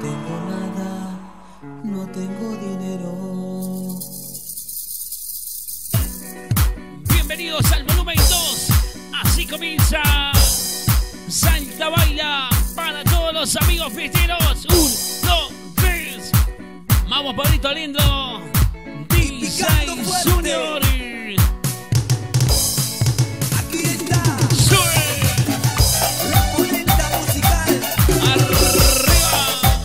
tengo nada, no tengo dinero. Bienvenidos al volumen 2. Así comienza Salta Baila para todos los amigos fiesteros. 1, 2, 3. Vamos, Pablito lindo. DJ Junior. Aquí está Sube. la polenta musical. Arriba.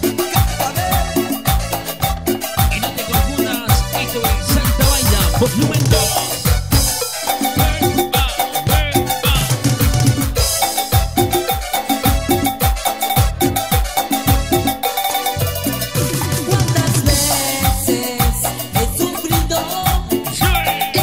Y no te confundas, esto es Salta Baila, volumen 2. ¿Cuántas veces he sufrido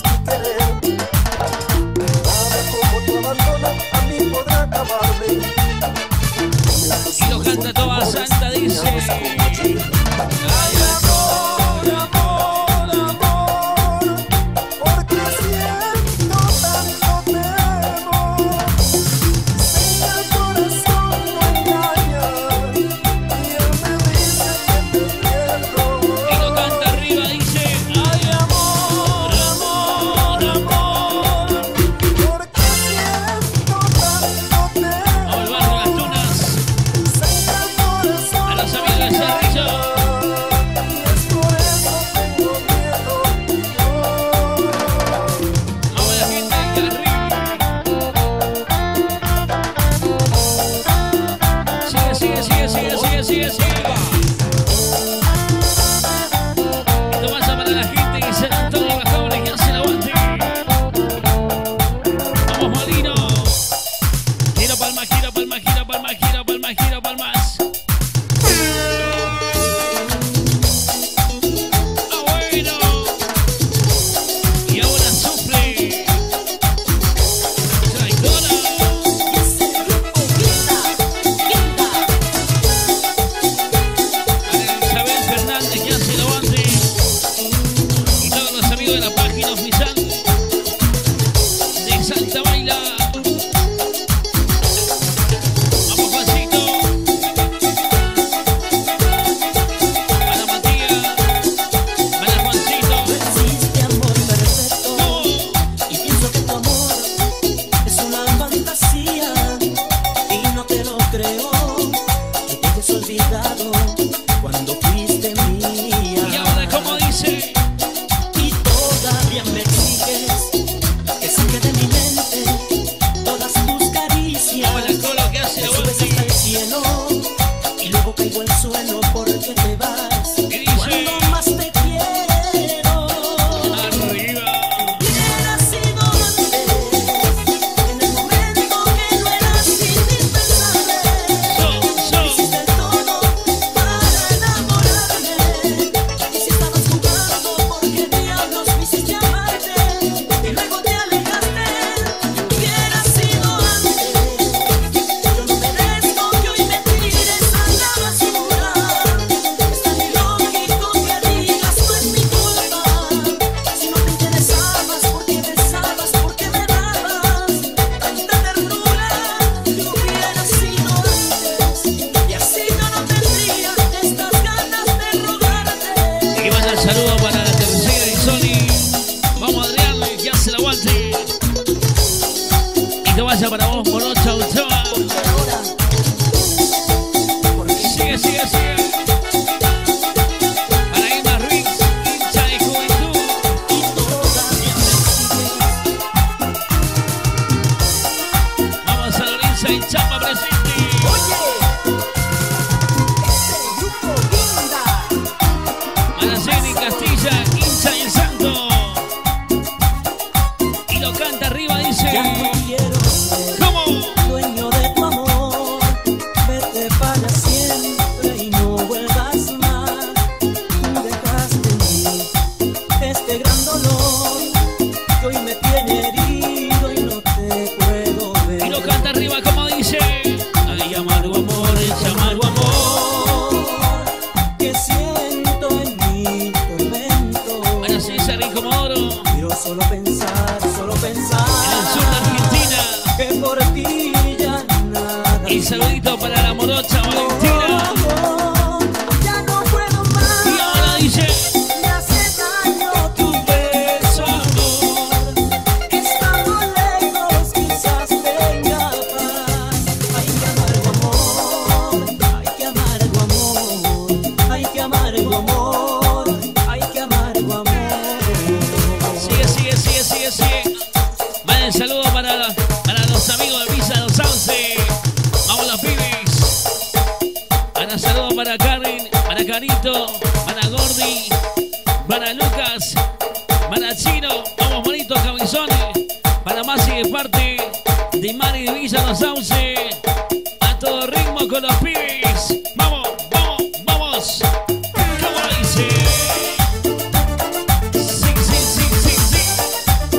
mi querer. Nada como tu abandono a mí podrá acabarme. Y lo canta toda Santa, dice. Ay, amor, amor, amor, porque siento tanto temor. Sé que el corazón no engaña y él me dice que te pierdo. Y lo canta arriba, dice. Ay, amor, amor, amor. Porque siento tanto temor. Vamos al barrio Las Tunas. Sé que el corazón A los amigos de Cerrillo. y es por eso tengo miedo. Vamos a la gente del Carril. Sigue. Esto pasa para la gente de San Antonio de Bajadores que hace el aguante. Vamos, Molino. Giro palmas. Ah, bueno. Y ahora sufre. Traidora. Isabel Fernández que hace el aguante. Y todos los amigos de la página oficial de Santa Baila. Vamos, Juancito. Para Matías. Para Juancito. No existe amor perfecto No. y pienso que tu amor es una fantasía y no te lo creo que te hayas olvidado cuando fuiste mía. Y ahora como dice. Y todavía me exiges que saque de mi mente todas tus caricias. Ahora Colo que hace Me el subes hasta el aguante. cielo y luego caigo al suelo porque te vas. Y dice. Cuando más te quiero. Arriba. Hubiera sido antes, en el momento que no eras indispensable. Hiciste todo para enamorarme. Y si estabas jugando, ¿por qué diablos me hiciste amarte? Y luego te alejaste. Hubiera sido antes. Yo no merezco que hoy me tires a la basura. Es tan ilógico que digas no es mi culpa. Si no te interesabas, ¿por qué besabas? ¿Por qué me dabas tanta ternura? Hubiera sido antes y así yo no tendría estas ganas de rogarte. Y vaya el saludo para la tercera y Sony. Vamos, Adrián, que hace el aguante. Y que vaya para vos, Morocha Ochoa. Ahora, porque Sigue. Para Emma Ruiz, hincha de juventud. todavía me sigues. Vamos a Lorenza y Chapa presente. Oye, este grupo linda. Para Jenny Castilla, hincha y el Santo. Y lo canta arriba, dice. Ya no quiero ser ¿Cómo? dueño de tu amor. Vete para siempre y no vuelvas más. Tú dejaste en mí este gran dolor que hoy me tiene herido y no te puedo ver. Y lo canta arriba, como dice. Ay, amargo amor, es amargo amor. Que siento en mi tormento. Para César y Comodoro. Quiero solo pensar En el sur de Argentina. que por ti ya nada. Y saludito para la morocha Valentina. Ya no puedo más. Y ahora dice. Me hace daño tu beso, amor. Estando lejos quizás tenga paz. Ay, qué amargo amor. Ay, qué amargo amor. Ay, qué amargo amor. Ay, qué amargo amor. Sigue. Vale, el saludo para los amigos de Villa Los Sauce. Vamos los pibes. Para saludo para Karen, para Carito, para Gordi, para Lucas, para Chino. Vamos, bonitos cabezones. Para Masi de parte de Mari de Villa Los Sauce. A todo ritmo con los pibes. Vamos. ¿Cómo dice? Sí.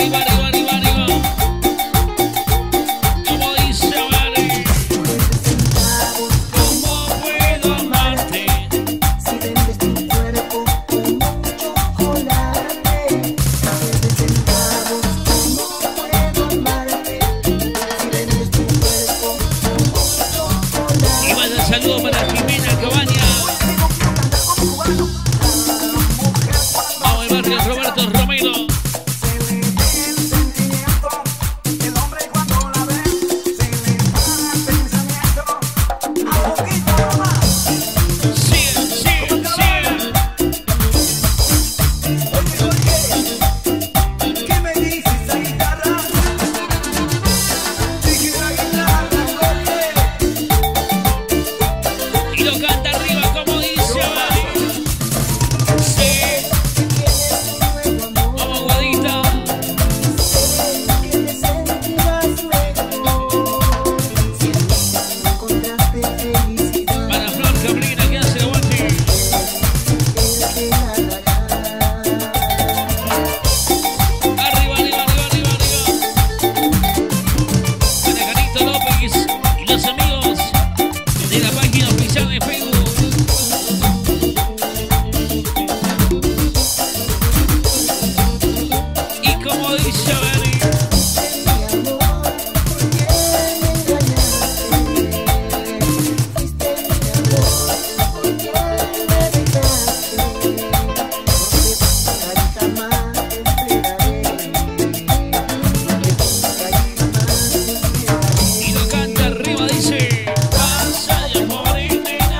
arriba, arriba, arriba, arriba. Como dice, vale. ¿Cómo puedo amarte? Si vendes tu cuerpo como un chocolate, de centavos, ¿cómo puedo amarte? Si vendes tu cuerpo como un chocolate. Y vaya el saludo para Jimena Cabaña. Vamos al barrio Roberto Romero. Sigue, sigue, sigue. ¿Qué me dices esa guitarra? Dije la guitarra, Y lo canta arriba como dice, vale. Sí. Vamos, Guadita. Para Flor Cabrera que hace el aguante. Arriba, arriba, arriba, arriba, arriba. Para Carito López y los amigos de la página oficial de Facebook. Y como dice, vale. Y lo canta arriba, dice. Pasa de amor y nena.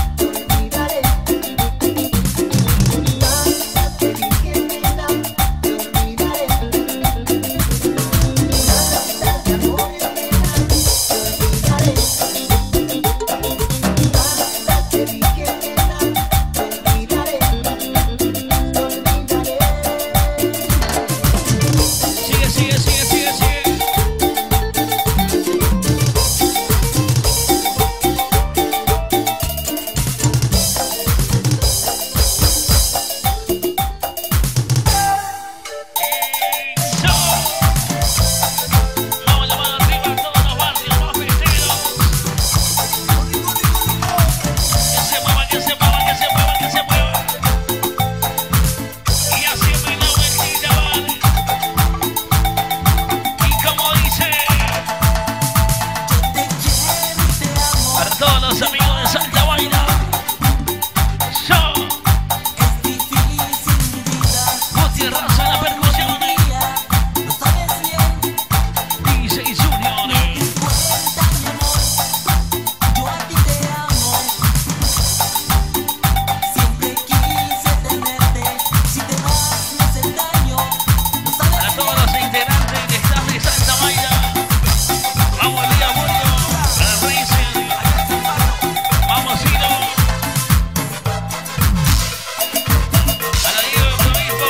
Sigue, sigue, sigue, sigue, sigue. Eso. Vamos la mano arriba a todos los barrios más festeros. Que se mueva, que se mueva, que se mueva, que se mueva. Y así me la vueltita, vale. Y como dice, para todos los amigos de Santa Baila. Yo, Gutiérrez en la percusión. DJ Junior. Para todos los integrantes de staff de Santa Baila. Vamos al día bueno. Para Racing. Vamos, Ciro. Para Diego Provisco.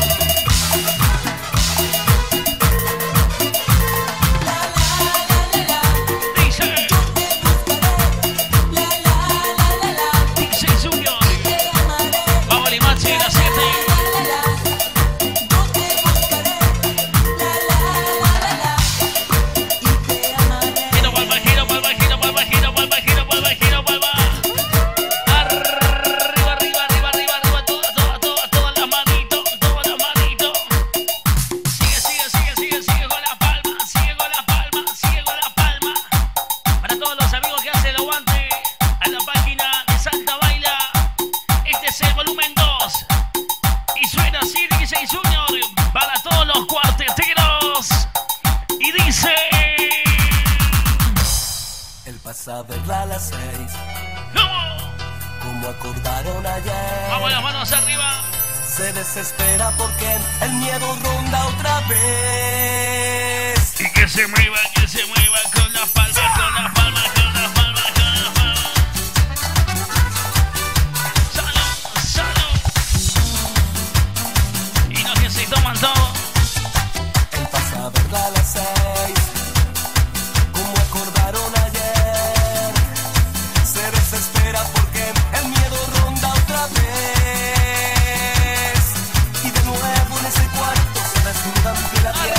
Dice Junior. Vamos, Limache, la 7. Giro, vuelva, giro, vuelva, giro, vuelva, giro, vuelva, giro, vuelva, giro, vuelva. Arriba, arriba, arriba, arriba, arriba, todas las manitos, todas las manitos. Sigue, sigue, sigue, sigue, sigue con la palma, sigue con la palma, sigue con la palma. Para todos los amigos que hacen el aguante a la página de Santa Baila, este es el volumen 2. Y suena así, DJ Junior, para todos los cuarteteros. Y dice... El pasado a las 6, ¡Vamos! como acordaron ayer. Vamos las manos arriba. Se desespera porque el miedo ronda otra vez. Y que se mueva con la palma, con la palma, con la palma, con la palma. Salud, salud. Y los que se toman todo. El pasado a las 6, como acordaron ayer. Se desespera porque el miedo ronda otra vez. Y de nuevo en ese cuarto se desnudan piel a piel.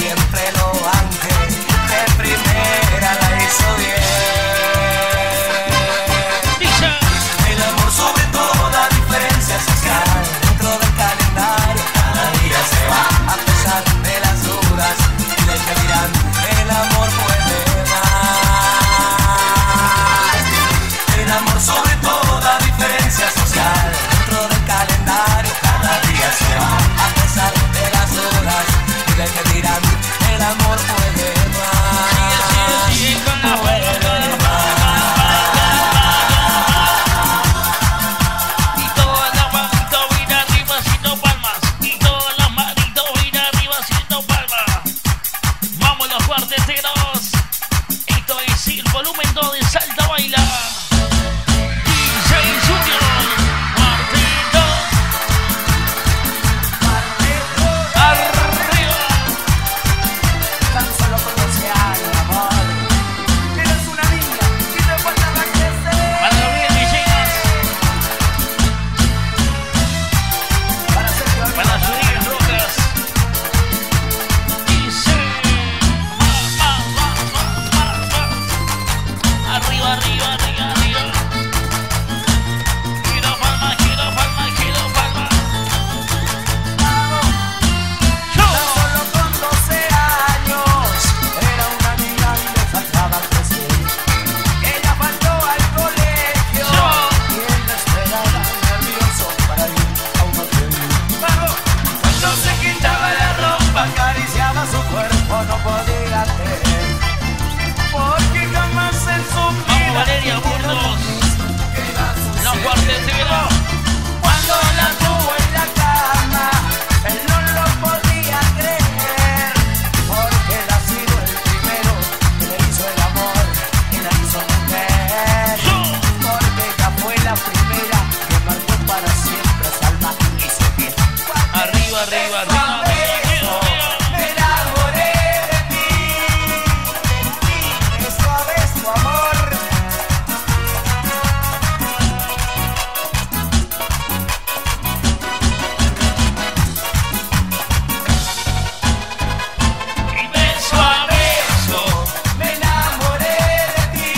siempre lo banque, de primera la hizo bien. Dice. El amor sobre toda diferencia social, dentro del calendario cada día se va, a pesar de las dudas y del que dirán, el amor puede más. El amor sobre toda diferencia social, dentro del calendario cada día se va, a pesar de las dudas y del que dirán, el amor puede más. Sigue con la Puede más. Y todas las manitos bien arriba haciendo palmas. Y todas las manitos bien arriba haciendo palmas. Vamos los cuarteteros. Esto es el volumen 2 de Salta Baila. DJ Junior. Cuarteto. Arriba. Tan solo con 12 años, amor. Eres una niña y te faltaba crecer. Para los bien DJs. Para ser tu amigo. Para subir rocas. Dice. Arriba, arriba, arriba, arriba. Quiero palma, quiero palma, quiero palma. Yo. Tan solo con 12 años. Era una niña y le faltaba crecer. Ella faltó al colegio. Yo. Y él la esperaba nervioso para ir a un hotel. Cuando se quitaba la ropa, acariciaba su cuerpo, no podía creer. Porque jamás en su Vamos, vida Valeria Burgos. Los cuarteteros. cuando la tuvo en la cama, él no lo podía creer, porque él ha sido el primero que le hizo el amor y la hizo mujer, Yo. porque ella fue la primera que marcó para siempre su alma y su piel. Arriba, arriba, arriba, arriba, arriba. Me enamoré de ti, eso es tu amor. Y beso a beso. Me enamoré de ti,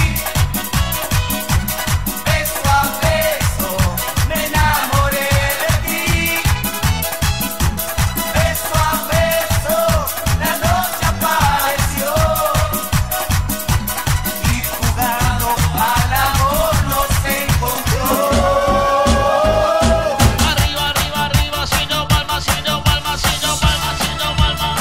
beso a beso. Me enamoré de ti, beso a beso. La noche apareció y jugando al amor nos encontró. Arriba, arriba, arriba, haciendo palmas, haciendo palmas, haciendo palmas, haciendo palmas.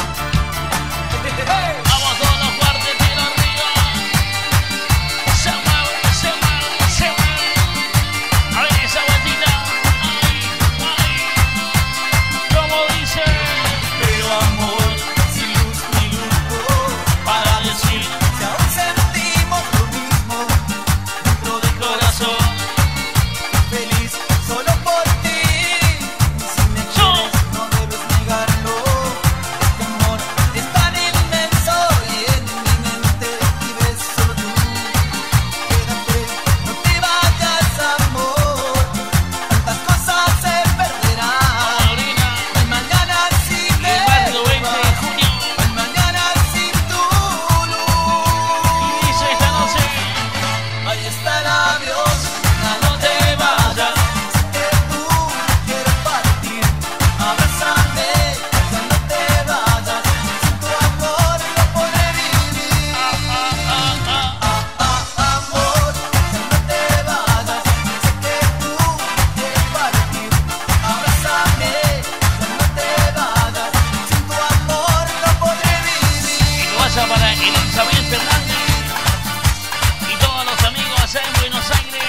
Vamos todos los cuarteteros arriba. Se mueve, se mueve, se mueve. A ver esa vueltita. Ahí, ahí. Como dice. Pero amor, sin luz ni lujo, Para decir si aún sentimos lo mismo dentro del corazón. feliz solo por ti. Si me quieres, no debes negarlo. Este amor es tan inmenso y en mi mente vives solo tú. Quédate, no te vayas, amor. Tantas cosas se perderán. Paulina. Hay mañana sin Y el barrio 20 de junio. hay mañana sin tu luz. Y dice esta noche. Ahí está el avión, ya no te vayas. Sé que tú quieres partir. Abrázame, ya no te vayas. Sin tu amor no podré vivir. Amor, ya no te vayas. Sé que tú quieres partir. Abrázame, ya no te vayas. Sin tu amor no podré vivir. Y vaya para Elizabeth Fernández y todos los amigos allá en Buenos Aires.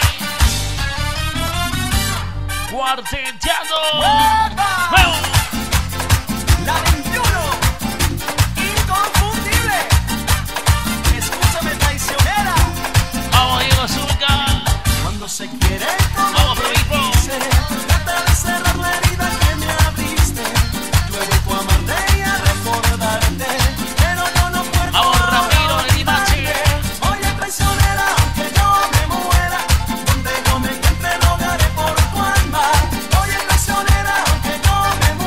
Cuarteteando. ¡Vamos! La 21, inconfundible. Escúchame, traicionera. Vamos, Diego Zurca. Cuando se quiere Vamos, Provipo. trata de cerrar la herida que me abriste. Luego tu amarte y a recordarte. Pero yo no puedo. Vamos, Ramiro de Limache. Oye, traicionera, aunque yo me muera, donde yo me encuentre rogaré por tu alma. Oye, traicionera, aunque yo me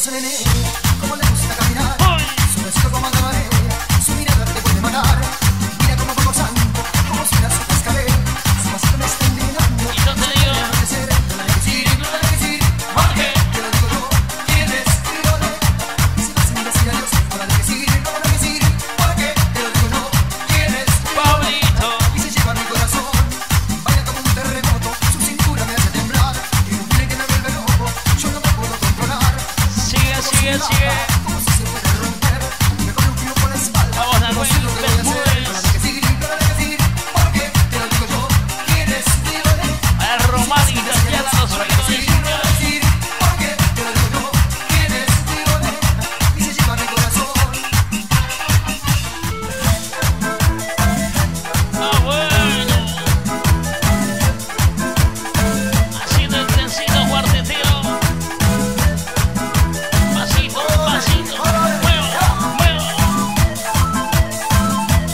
hermoso nene, como le gusta caminar. Su vestido como agarre, su mirada te puede matar. Mira como fuego santo, como si las otras caer. Su pasito me está indignando. Y yo te digo, No hay que ser, no hay que decir, no hay que decir. Porque te lo digo yo, ¿quién es Tirone? Y si vas sin decir adiós, no hay que decir, no hay que decir. Porque te lo digo yo, ¿quién es Pablito. y se lleva mi corazón? Vaya como un terremoto, su cintura me hace temblar. Y un tren que me vuelve loco, yo no me puedo controlar. Sigue, sigue, sigue. Como si se puede romper, me pone un tiro por la espalda. Vamos, No Naruel, sé lo que voy a hacer, Bermúdez. no hay que decir, no hay que decir. Porque te lo digo yo, ¿quién es Tirone? Para Román y Tatiana, los oídos de Junior. Porque te lo digo yo, ¿quién es Tirone? Y se lleva mi corazón. Ah, bueno. Haciendo el trencito cuartetero. Pasito, pasito. Muevo, muevo.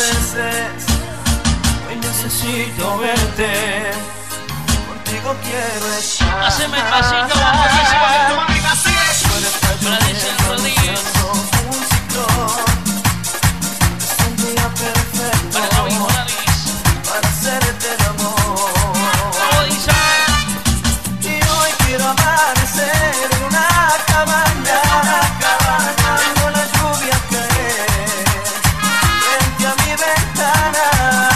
veces hoy necesito verte. Contigo quiero estar. Haceme el pasito, vamos a hacer. Para Dicen Rodríguez. Un ciclón. Es un día perfecto Para David Morales. para hacerte el amor. ¿Cómo dice? Y hoy quiero amanecer en una cabaña, viendo la lluvia caer frente a mi ventana.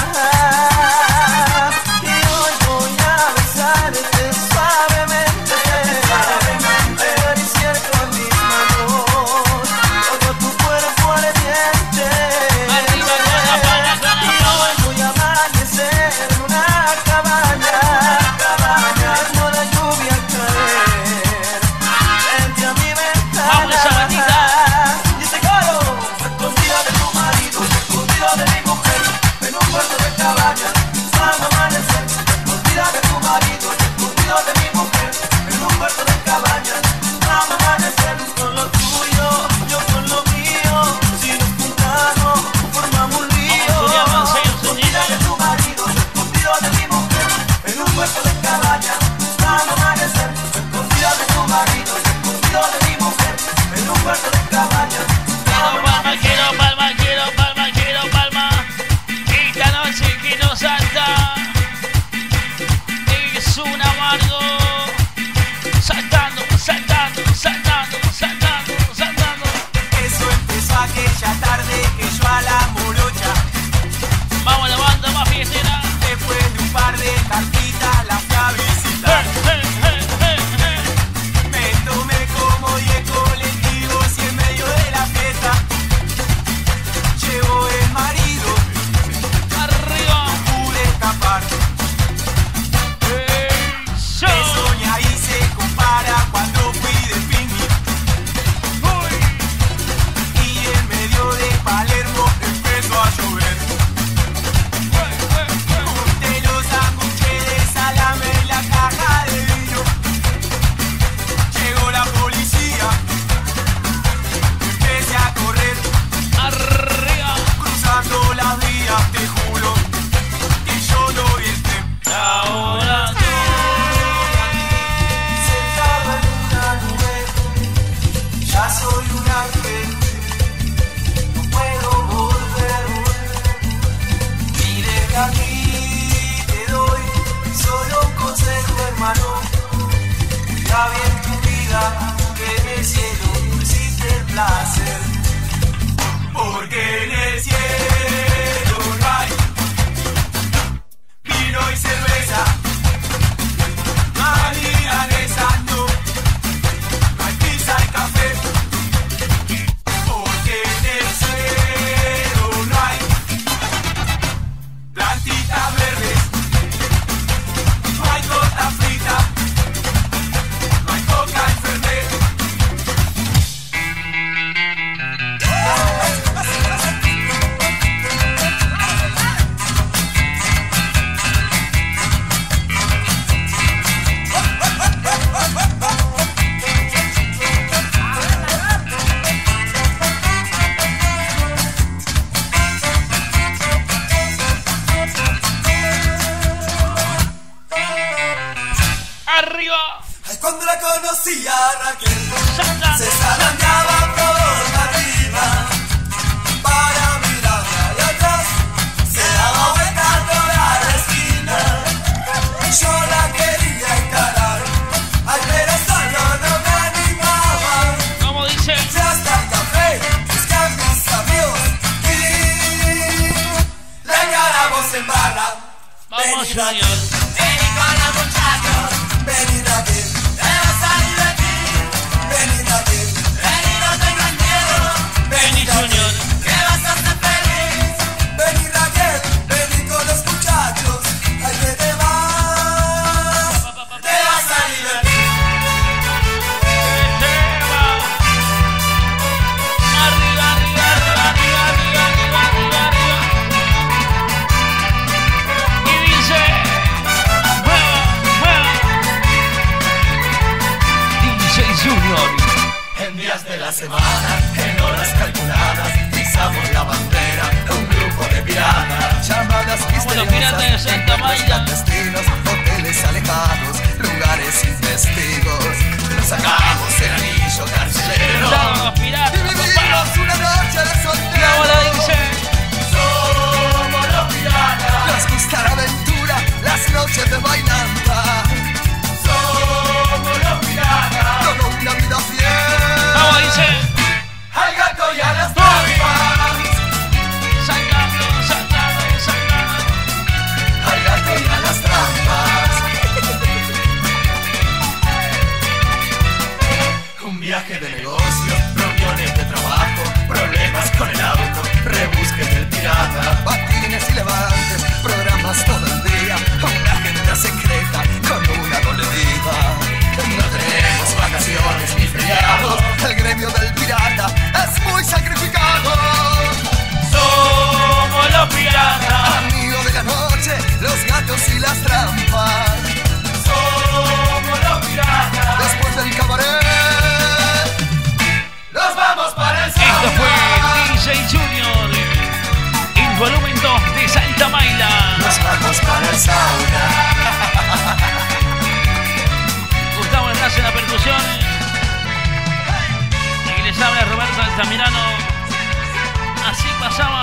Y hoy voy a besarte suavemente, acariciar con mis manos todo tu cuerpo ardiente. Arriba con la palma, con la Y hoy voy a amanecer en una cabaña, viendo la lluvia caer frente a mi ventana. Vamos, Sabatita. Y ese coro, escondida de tu marido, escondida de mi mujer, en un cuarto de cabaña, vamos a amanecer. Escondida de tu marido, escondida de mi mujer, en un cuarto de cabaña, vamos a amanecer. Con lo tuyo, yo con lo mío, si nos juntamos, formamos un lío. Vamos, Julián, Escondida de tu marido, escondida de mi mujer, en un cuarto de cabaña, vamos a amanecer. Escondida de tu marido, escondida de mi mujer, en un cuarto de cabaña. Quiero palma, quiero palma, quiero palma, quiero palma. Esta noche que nos salta es un amargo. Saltando, saltando, saltando, saltando, saltando. Eso empezó aquella tarde que yo a la morocha, Vamos la banda más fiestera. después de un par de cartitas la fui a visitar. Me tomé como 10 colectivos y en medio de la fiesta llegó el marido, Arriba. pude escapar. Eso. Eso ni ahí se compara cuando fui de picnic y en medio de Palermo empezó a llover. Junté los sándwiches de salame en la caja de vino. Llegó la policía, empecé a correr, Arriba. cruzando las vías, te juro que yo no vi el tren. Ahora Sentado en una nube, ya soy un ángel, no puedo volver. Mire que aquí te doy solo un consejo, hermano. Cuida bien tu vida, que en el cielo no existe el placer. Porque en el cielo no hay vino y cerveza. Milanesa, no hay pizza y café, porque en el cielo no hay plantitas verdes, no hay torta frita, no hay coca y fernet. arriba. Ay, cuando la conocí a Raquel, Saltando. se zarandeaba por la arriba para mirarla de atrás, se daba vuelta toda la esquina. Yo la quería encarar, ay, pero solo no me animaba. ¿Cómo dice? Ya hasta el café, busqué a mis amigos y la encaramos en barra. Vamos, Vení, señor. Raquel, vení con los muchachos, vení, Raquel, te vas a divertir. Vení, Raquel, vení, no tengas miedo. Vení, Junior. que vas a ser feliz. Vení, Raquel, vení con los muchachos, ay, que te vas a divertir. Arriba, arriba, arriba, arriba, arriba, arriba, arriba, arriba. Y dice, mueva, mueva. DJ Junior. En días de la semana, en horas calculadas, pisamos la bandera, un grupo de piratas. llamadas Como los piratas de misteriosas, Santa encuentros María. clandestinos, hoteles alejados, lugares sin testigos. Nos sacamos el anillo carcelero Estaban los y piratas, papá. vivimos una noche de La soltero. bola dice. Somos los piratas. Nos gusta la aventura, las noches de bailanta. Somos los piratas. Todo una vida fiel. Vamos, dice. Al gato y a las trampas. Sacando, sacando, sacando. Al gato y a las trampas. Un viaje de negocio, reuniones de trabajo, problemas con el auto, rebusques del pirata, patines y levantes, programas todo el día, una agenda secreta con una doble vida. No tenemos vacaciones ni feriados, el gremio del pirata es muy sacrificado. Somos los piratas. Amigo de la noche, los gatos y las trampas. Somos los piratas. Después del cabaret, nos vamos para el Esto fue DJ Junior. El volumen 2 de Santa Maila. Nos vamos para el sauna. Gustavo Hernández en la percusión. Y les habla Roberto Altamirano. Así pasaba